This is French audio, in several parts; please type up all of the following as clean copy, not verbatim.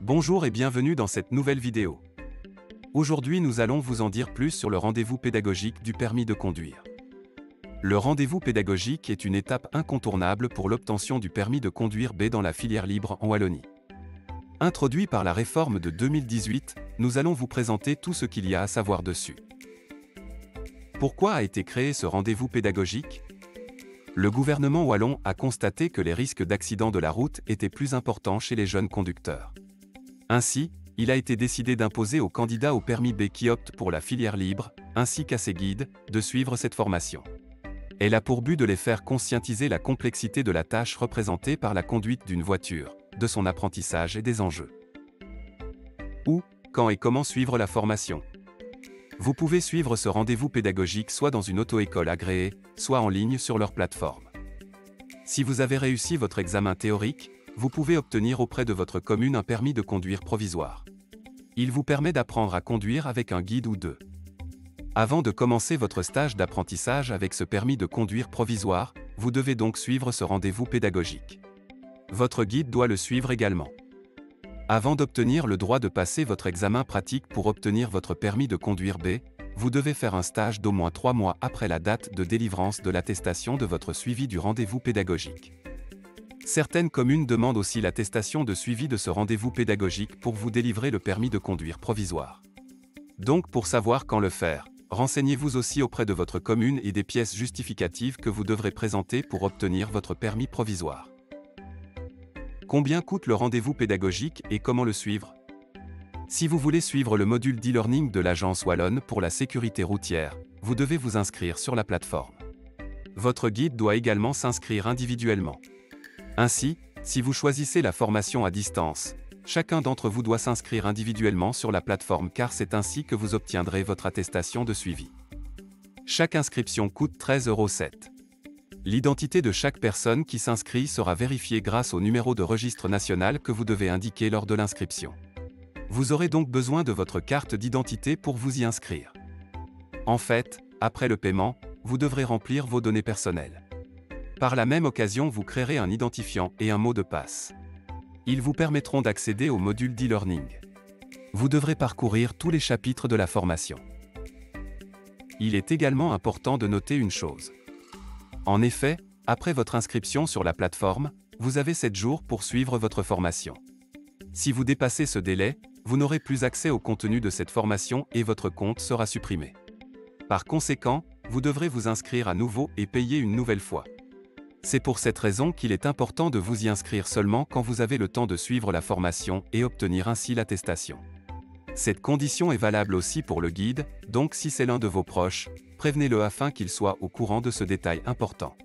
Bonjour et bienvenue dans cette nouvelle vidéo. Aujourd'hui nous allons vous en dire plus sur le rendez-vous pédagogique du permis de conduire. Le rendez-vous pédagogique est une étape incontournable pour l'obtention du permis de conduire B dans la filière libre en Wallonie. Introduit par la réforme de 2018, nous allons vous présenter tout ce qu'il y a à savoir dessus. Pourquoi a été créé ce rendez-vous pédagogique ? Le gouvernement wallon a constaté que les risques d'accident de la route étaient plus importants chez les jeunes conducteurs. Ainsi, il a été décidé d'imposer aux candidats au permis B qui optent pour la filière libre, ainsi qu'à ses guides, de suivre cette formation. Elle a pour but de les faire conscientiser la complexité de la tâche représentée par la conduite d'une voiture, de son apprentissage et des enjeux. Où, quand et comment suivre la formation ? Vous pouvez suivre ce rendez-vous pédagogique soit dans une auto-école agréée, soit en ligne sur leur plateforme. Si vous avez réussi votre examen théorique, vous pouvez obtenir auprès de votre commune un permis de conduire provisoire. Il vous permet d'apprendre à conduire avec un guide ou deux. Avant de commencer votre stage d'apprentissage avec ce permis de conduire provisoire, vous devez donc suivre ce rendez-vous pédagogique. Votre guide doit le suivre également. Avant d'obtenir le droit de passer votre examen pratique pour obtenir votre permis de conduire B, vous devez faire un stage d'au moins 3 mois après la date de délivrance de l'attestation de votre suivi du rendez-vous pédagogique. Certaines communes demandent aussi l'attestation de suivi de ce rendez-vous pédagogique pour vous délivrer le permis de conduire provisoire. Donc pour savoir quand le faire, renseignez-vous aussi auprès de votre commune et des pièces justificatives que vous devrez présenter pour obtenir votre permis provisoire. Combien coûte le rendez-vous pédagogique et comment le suivre ? Si vous voulez suivre le module d'e-learning de l'Agence wallonne pour la sécurité routière, vous devez vous inscrire sur la plateforme. Votre guide doit également s'inscrire individuellement. Ainsi, si vous choisissez la formation à distance, chacun d'entre vous doit s'inscrire individuellement sur la plateforme car c'est ainsi que vous obtiendrez votre attestation de suivi. Chaque inscription coûte 13,07 €. L'identité de chaque personne qui s'inscrit sera vérifiée grâce au numéro de registre national que vous devez indiquer lors de l'inscription. Vous aurez donc besoin de votre carte d'identité pour vous y inscrire. En fait, après le paiement, vous devrez remplir vos données personnelles. Par la même occasion, vous créerez un identifiant et un mot de passe. Ils vous permettront d'accéder au module d'e-learning. Vous devrez parcourir tous les chapitres de la formation. Il est également important de noter une chose. En effet, après votre inscription sur la plateforme, vous avez 7 jours pour suivre votre formation. Si vous dépassez ce délai, vous n'aurez plus accès au contenu de cette formation et votre compte sera supprimé. Par conséquent, vous devrez vous inscrire à nouveau et payer une nouvelle fois. C'est pour cette raison qu'il est important de vous y inscrire seulement quand vous avez le temps de suivre la formation et obtenir ainsi l'attestation. Cette condition est valable aussi pour le guide, donc si c'est l'un de vos proches, prévenez-le afin qu'il soit au courant de ce détail important.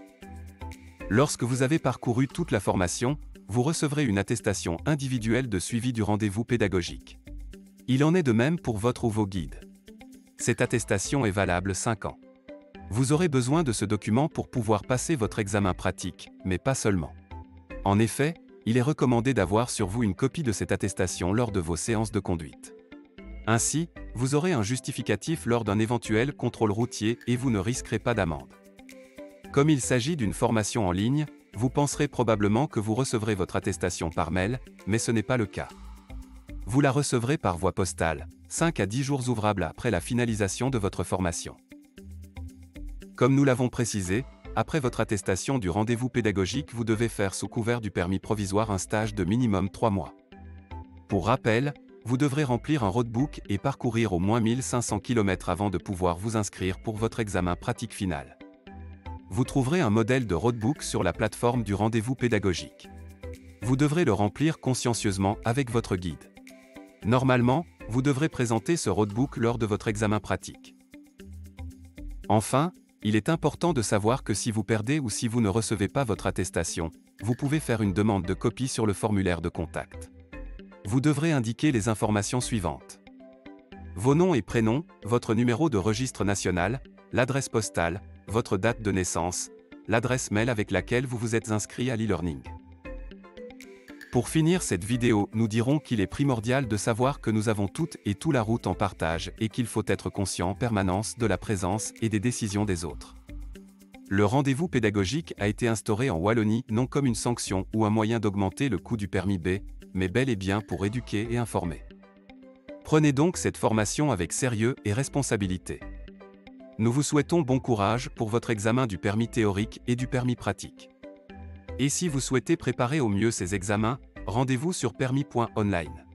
Lorsque vous avez parcouru toute la formation, vous recevrez une attestation individuelle de suivi du rendez-vous pédagogique. Il en est de même pour votre ou vos guides. Cette attestation est valable 5 ans. Vous aurez besoin de ce document pour pouvoir passer votre examen pratique, mais pas seulement. En effet, il est recommandé d'avoir sur vous une copie de cette attestation lors de vos séances de conduite. Ainsi, vous aurez un justificatif lors d'un éventuel contrôle routier et vous ne risquerez pas d'amende. Comme il s'agit d'une formation en ligne, vous penserez probablement que vous recevrez votre attestation par mail, mais ce n'est pas le cas. Vous la recevrez par voie postale, 5 à 10 jours ouvrables après la finalisation de votre formation. Comme nous l'avons précisé, après votre attestation du rendez-vous pédagogique, vous devez faire sous couvert du permis provisoire un stage de minimum 3 mois. Pour rappel, vous devrez remplir un roadbook et parcourir au moins 1500 km avant de pouvoir vous inscrire pour votre examen pratique final. Vous trouverez un modèle de roadbook sur la plateforme du rendez-vous pédagogique. Vous devrez le remplir consciencieusement avec votre guide. Normalement, vous devrez présenter ce roadbook lors de votre examen pratique. Enfin, il est important de savoir que si vous perdez ou si vous ne recevez pas votre attestation, vous pouvez faire une demande de copie sur le formulaire de contact. Vous devrez indiquer les informations suivantes. Vos noms et prénoms, votre numéro de registre national, l'adresse postale, votre date de naissance, l'adresse mail avec laquelle vous vous êtes inscrit à l'e-learning. Pour finir cette vidéo, nous dirons qu'il est primordial de savoir que nous avons toutes et tous la route en partage et qu'il faut être conscient en permanence de la présence et des décisions des autres. Le rendez-vous pédagogique a été instauré en Wallonie non comme une sanction ou un moyen d'augmenter le coût du permis B, mais bel et bien pour éduquer et informer. Prenez donc cette formation avec sérieux et responsabilité. Nous vous souhaitons bon courage pour votre examen du permis théorique et du permis pratique. Et si vous souhaitez préparer au mieux ces examens, rendez-vous sur permis.online.